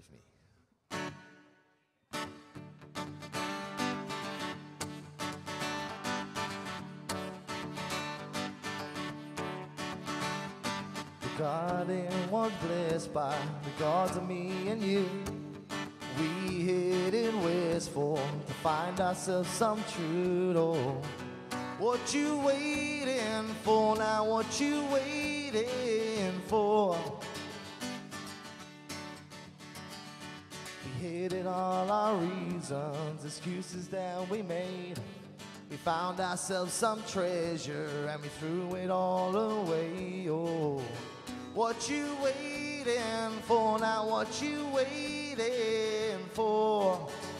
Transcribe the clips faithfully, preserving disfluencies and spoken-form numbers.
for me. The garden was blessed by the gods of me and you. We headed west for to find ourselves some truth. Oh, what you waiting for now? What you waiting for? We hated all our reasons, excuses that we made. We found ourselves some treasure and we threw it all away. Oh, what you waiting for now? What you waiting for?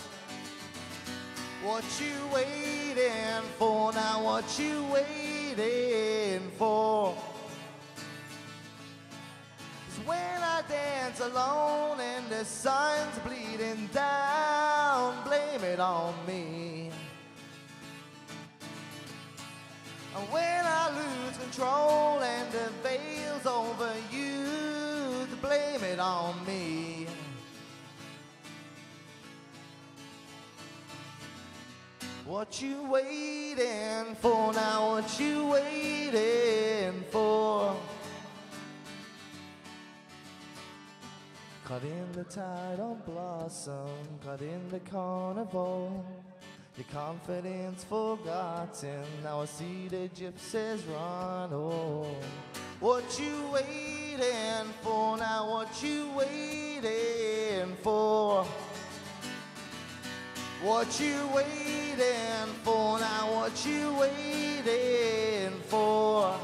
What you waiting for now? What you waiting for? 'Cause when I dance alone and the sun's bleeding down, blame it on me. And when I lose control and the veil's over you, to blame it on me. What you waiting for now? What you waiting for? Caught in the tide of blossom, caught in the carnival. Your confidence forgotten, now I see the gypsies run. Oh, what you waiting for now? What you waiting for? What you waiting for now? What you waiting for?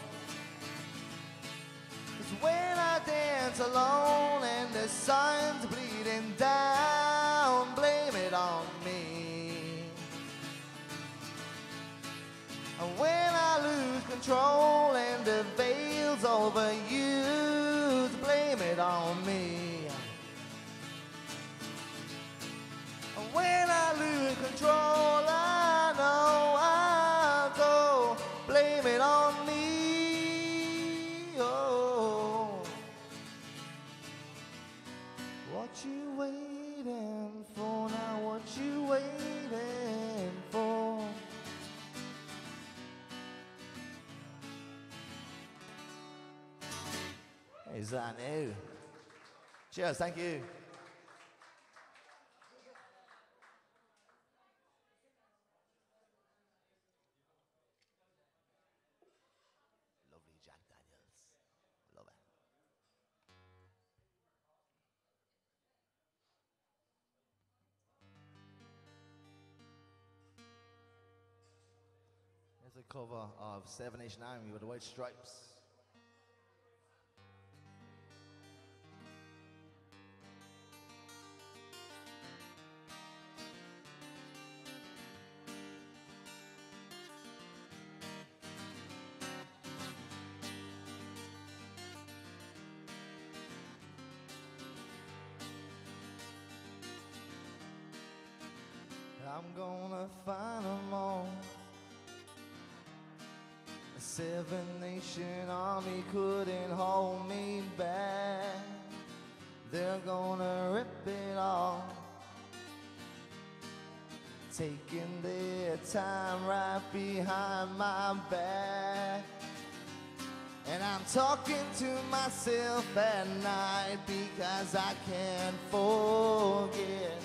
'Cause when I dance alone and the sun's bleeding down, blame it on me. And when I lose control and the veil's over you, blame it on me. And when I lose control, I know I'll go, blame it on me. Oh, what you waiting for now? What you waiting for? Is that new? Cheers, thank you. Lovely Jack Daniels. Love it. There's a cover of Seven Nation Army with the White Stripes. I'm gonna find them all. A Seven Nation Army couldn't hold me back. They're gonna rip it off, taking their time right behind my back. And I'm talking to myself at night because I can't forget.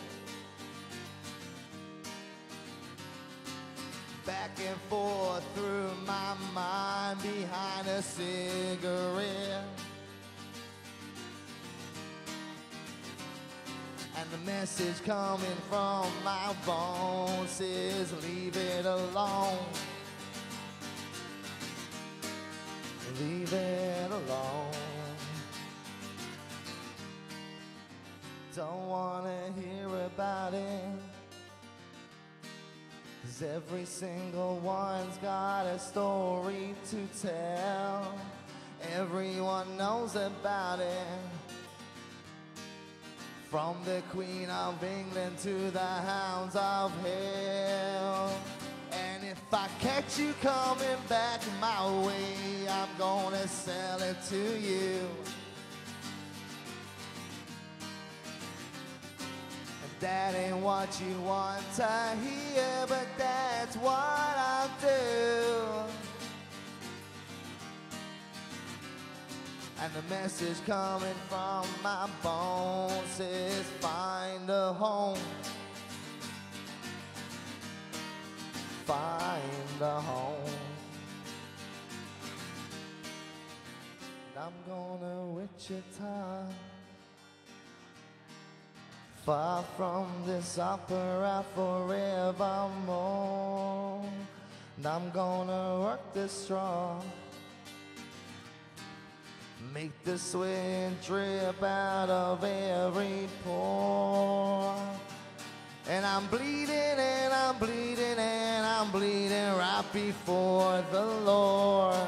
Back and forth through my mind behind a cigarette. And the message coming from my phone says, leave it alone. Leave it alone. Don't wanna hear about it, 'cause every single one's got a story to tell. Everyone knows about it, from the Queen of England to the hounds of hell. And if I catch you coming back my way, I'm gonna sell it to you. That ain't what you want to hear, but that's what I'll do. And the message coming from my bones is find a home. Find a home. And I'm gonna Wichita, far from this opera forevermore. And I'm gonna work this strong, make the sweat drip out of every pore. And I'm bleeding and I'm bleeding and I'm bleeding right before the Lord.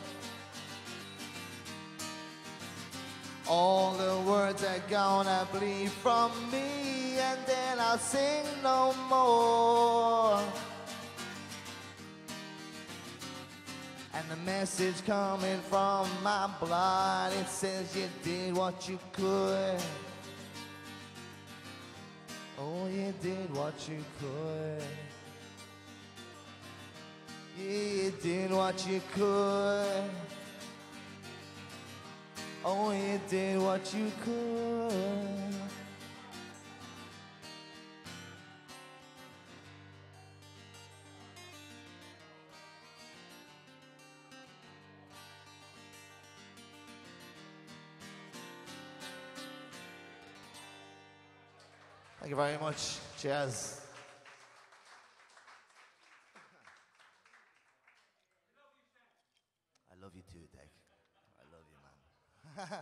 All the words are gonna bleed from me, and then I'll sing no more. And the message coming from my blood, it says you did what you could. Oh, you did what you could. Yeah, you did what you could. Oh, you did what you could. Thank you very much. Cheers. I love you too, Dick. I love you, man.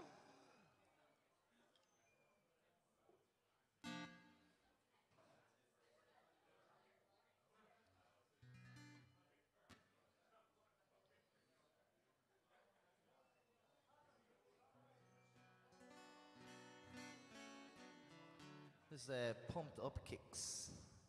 This is uh, Pumped Up Kicks.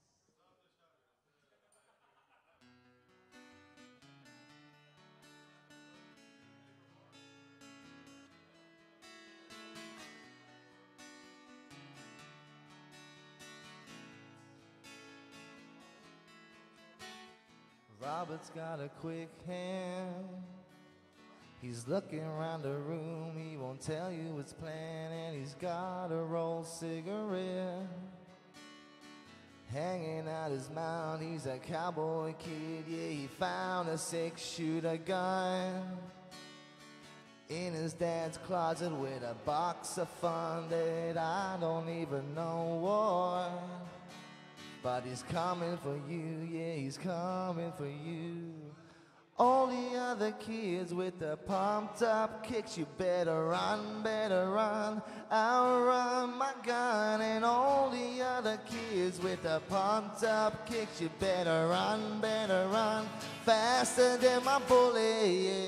Robert's got a quick hand. He's looking around the room, he won't tell you his plan, and he's got a rolled cigarette hanging out his mouth. He's a cowboy kid, yeah, he found a six-shooter gun in his dad's closet with a box of fun that I don't even know what. But he's coming for you, yeah, he's coming for you. All the other kids with the pumped up kicks, you better run, better run. I'll run my gun. And all the other kids with the pumped up kicks, you better run, better run. Faster than my bullet, yeah.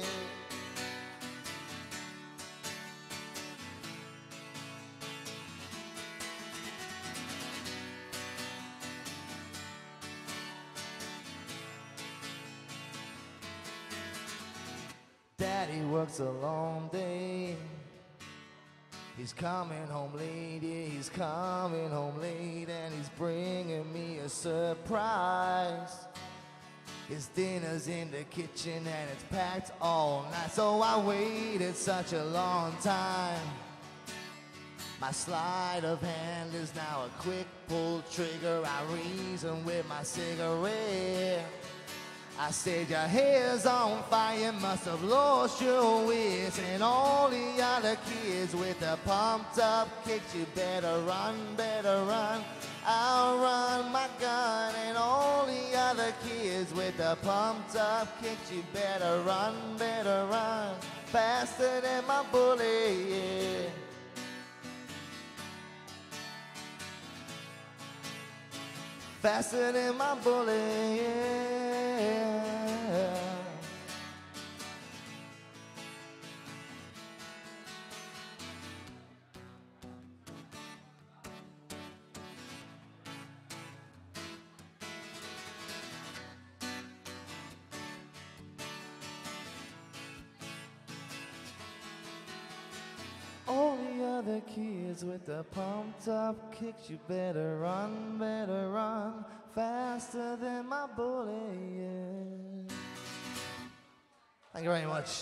Daddy works a long day. He's coming home late, yeah, he's coming home late, and he's bringing me a surprise. His dinner's in the kitchen and it's packed all night, so I waited such a long time. My sleight of hand is now a quick pull trigger. I reason with my cigarette. I said, your hair's on fire, must have lost your wits. And all the other kids with the pumped up kicks, you better run, better run. I'll run my gun. And all the other kids with the pumped up kicks, you better run, better run. Faster than my bullet, yeah. Faster than my bullet, yeah. All the other kids with the pumped up kicks. You better run, better run, faster than my bullet, yeah. Thank you very much.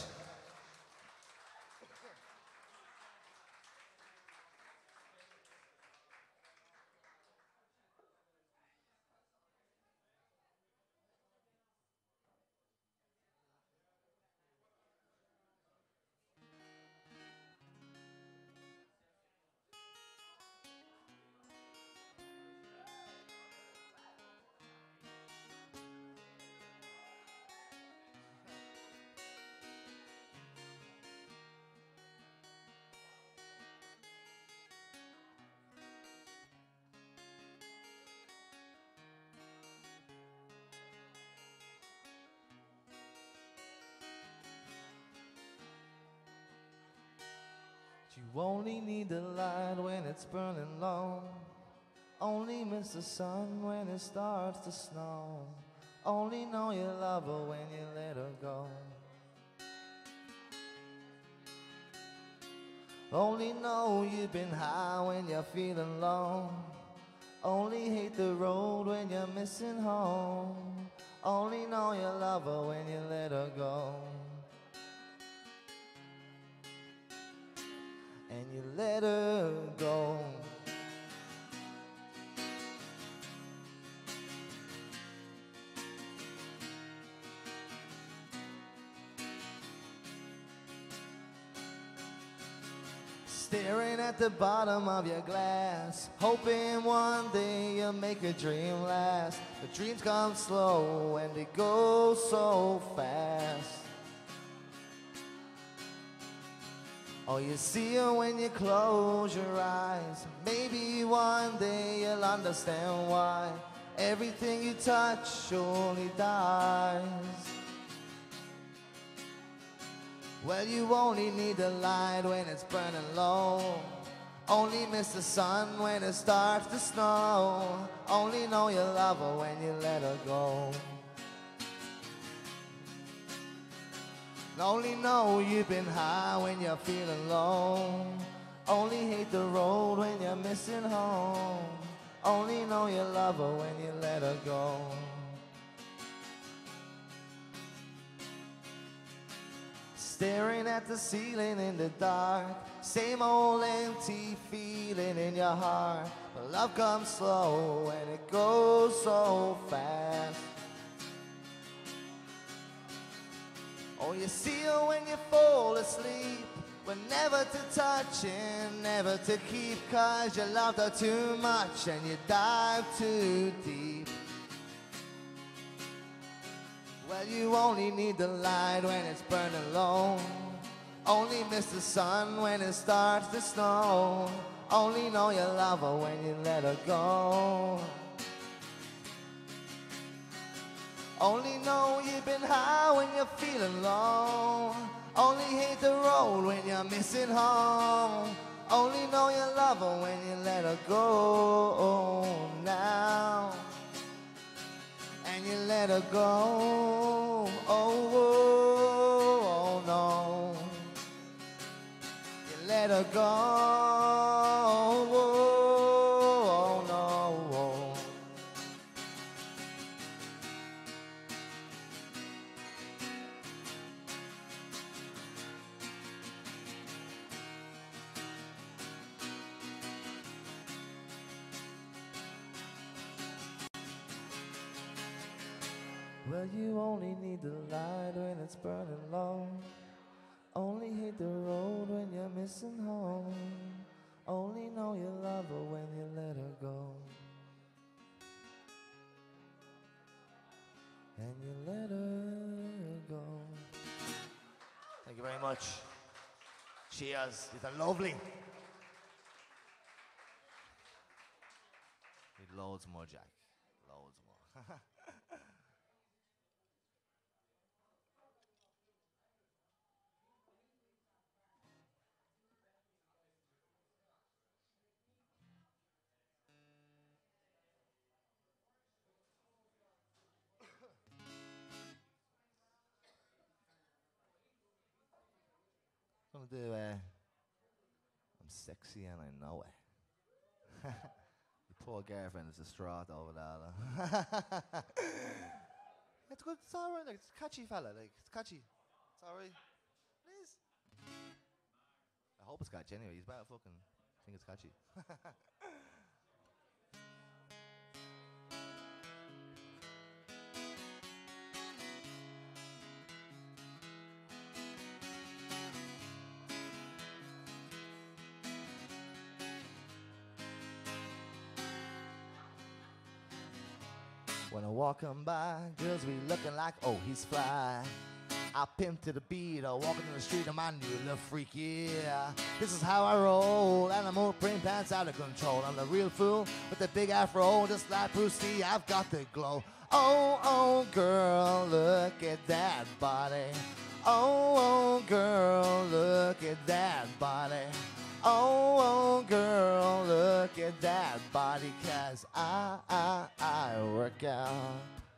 You only need the light when it's burning low. Only miss the sun when it starts to snow. Only know you love her when you let her go. Only know you've been high when you're feeling low. Only hate the road when you're missing home. Only know you love her when you let her go. And you let her go. Staring at the bottom of your glass, hoping one day you'll make a dream last. But dreams come slow and they go so fast. Oh, you see her when you close your eyes. Maybe one day you'll understand why everything you touch surely dies. Well, you only need the light when it's burning low. Only miss the sun when it starts to snow. Only know you love her when you let her go. Only know you've been high when you're feeling low. Only hate the road when you're missing home. Only know you love her when you let her go. Staring at the ceiling in the dark, same old empty feeling in your heart. But love comes slow and it goes so fast. Oh, you see her when you fall asleep, but never to touch and never to keep, 'cause you loved her too much and you dive too deep. Well, you only need the light when it's burning low. Only miss the sun when it starts to snow. Only know you love her when you let her go. Only know you've been high when you're feeling low. Only hate the road when you're missing home. Only know you love her when you let her go now. And you let her go. Oh, oh, oh no. You let her go. Oh, oh no. Oh. Well, you only need the light when it's burning low. Only hate the road when you're missing home. Only know you love her when you let her go. And you let her go. Thank you very much. Cheers. It's a lovely. Need loads more, Jack. Loads more. Gonna do uh, I'm sexy and I know it. Your poor girlfriend is distraught over that. It's good. It's all right. Like, it's catchy, fella. Like, it's catchy. It's all right. Please. I hope it's catchy anyway. He's better fucking think it's catchy. When I walk on by, girls be looking like, oh, he's fly. I pimp to the beat, I walking in the street, I'm my new little freak, yeah. This is how I roll, and I'm all print pants out of control. I'm the real fool with the big afro, just like Bruce Lee, I've got the glow. Oh, oh, girl, look at that body. Oh, oh, girl, look at that body. Oh, oh, girl, look at that body, 'cause I, I, I work out.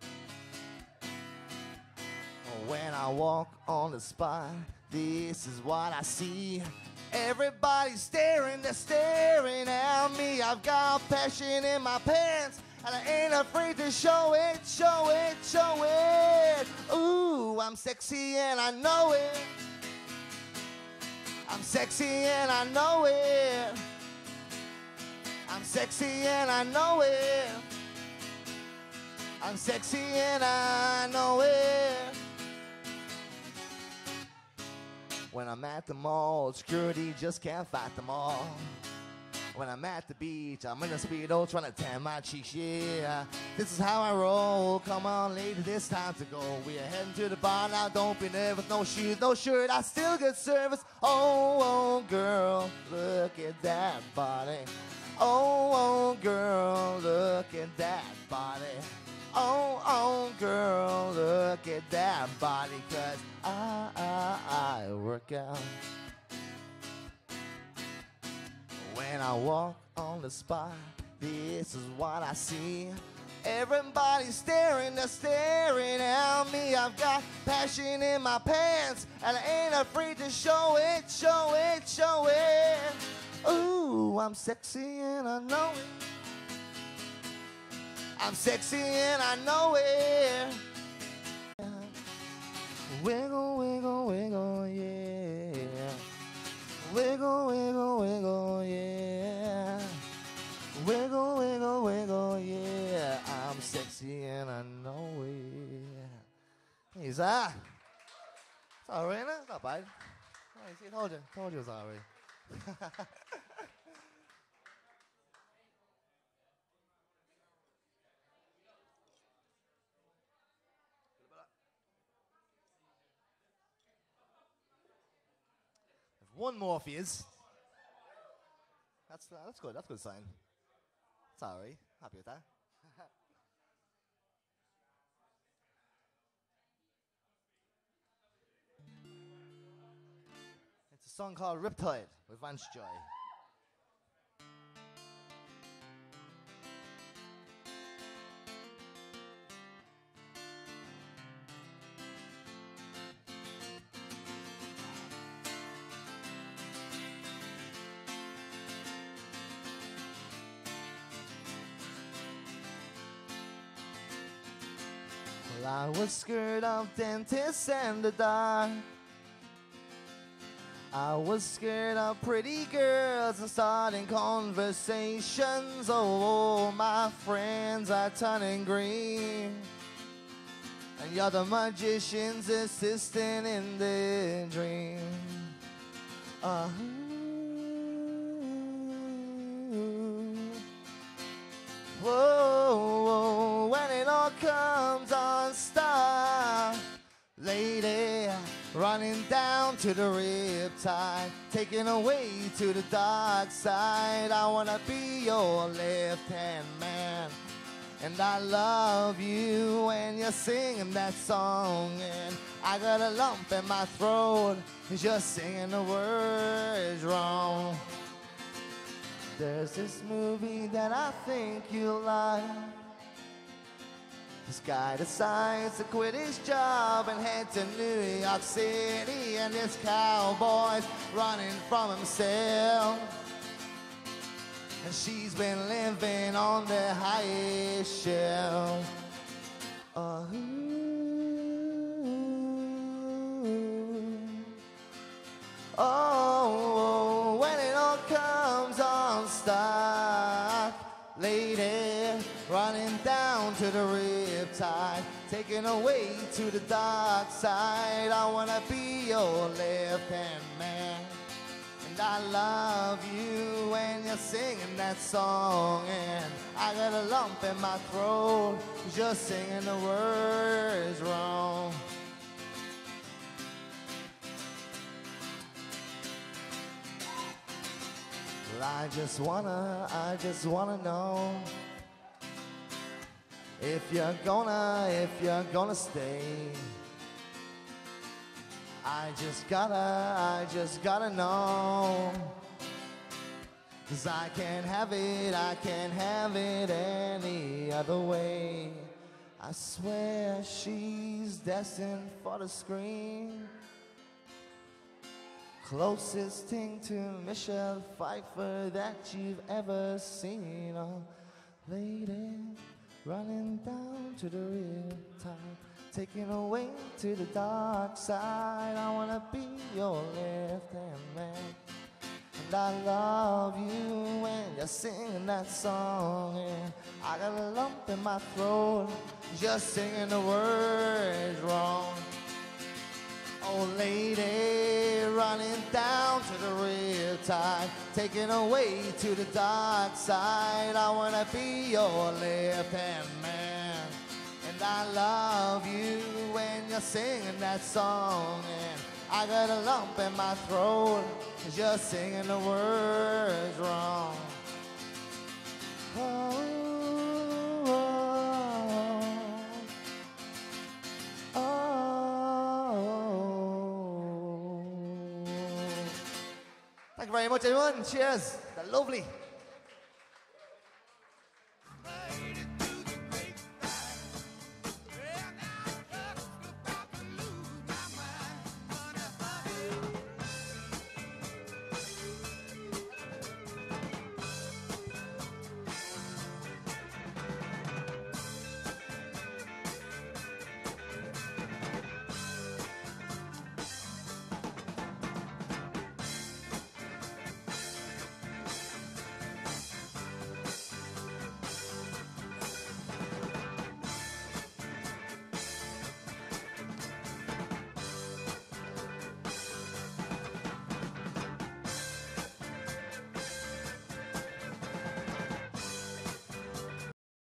When I walk on the spot, this is what I see. Everybody's staring, they're staring at me. I've got passion in my pants, and I ain't afraid to show it, show it, show it. Ooh, I'm sexy and I know it. I'm sexy and I know it. I'm sexy and I know it. I'm sexy and I know it. When I'm at the mall, security just can't fight them all. When I'm at the beach, I'm in a speedo trying to tan my cheeks, yeah. This is how I roll. Come on, lady, it's time to go. We are heading to the bar now, don't be nervous. No shoes, no shirt, I still get service. Oh, oh, girl, look at that body. Oh, oh, girl, look at that body. Oh, oh, girl, look at that body, 'cause I, I, I work out. When I walk on the spot, this is what I see. Everybody's staring, they're staring at me. I've got passion in my pants, and I ain't afraid to show it, show it, show it. Ooh, I'm sexy and I know it. I'm sexy and I know it. Wiggle, wiggle, wiggle, yeah. Wiggle, wiggle, wiggle, yeah. Wiggle, wiggle, wiggle, yeah. I'm sexy and I know it. He's ah. It's all right, isn't it? It's not bad. Oh, you see, I told you, told you it was all right. One more for yous. That's, uh, that's good, that's a good sign. It's all right, happy with that. It's a song called Riptide with Vance Joy. I was scared of dentists and the dark. I was scared of pretty girls and starting conversations. Oh, my friends are turning green, and you're the magician's assistant in the dream. Uh-huh. Whoa, whoa, when it all comes on stop, lady, running down to the riptide, taking away to the dark side. I wanna be your left-hand man, and I love you when you're singing that song. And I got a lump in my throat, cause you're singing the words wrong. There's this movie that I think you'll like. This guy decides to quit his job and head to New York City, and this cowboy's running from himself. And she's been living on the highest shelf. Uh, oh, when it all comes unstuck, lady, running down to the riptide, taken away to the dark side. I wanna be your left-hand man, and I love you when you're singing that song. And I got a lump in my throat just singing the words wrong. Well, I just wanna, I just wanna know if you're gonna, if you're gonna stay. I just gotta, I just gotta know. 'Cause I can't have it, I can't have it any other way. I swear she's destined for the screen. Closest thing to Michelle Pfeiffer that you've ever seen. Oh, lady, running down to the riptide, taken away to the dark side. I wanna be your left-hand man, and I love you when you're singing that song. And I got a lump in my throat just singing the words wrong. Oh, lady, running down to the riptide, taken away to the dark side. I wanna be your left-hand man, and I love you when you're singing that song. And I got a lump in my throat just singing the words wrong. Oh, oh, oh. Thank you very much, everyone. Cheers. They're lovely.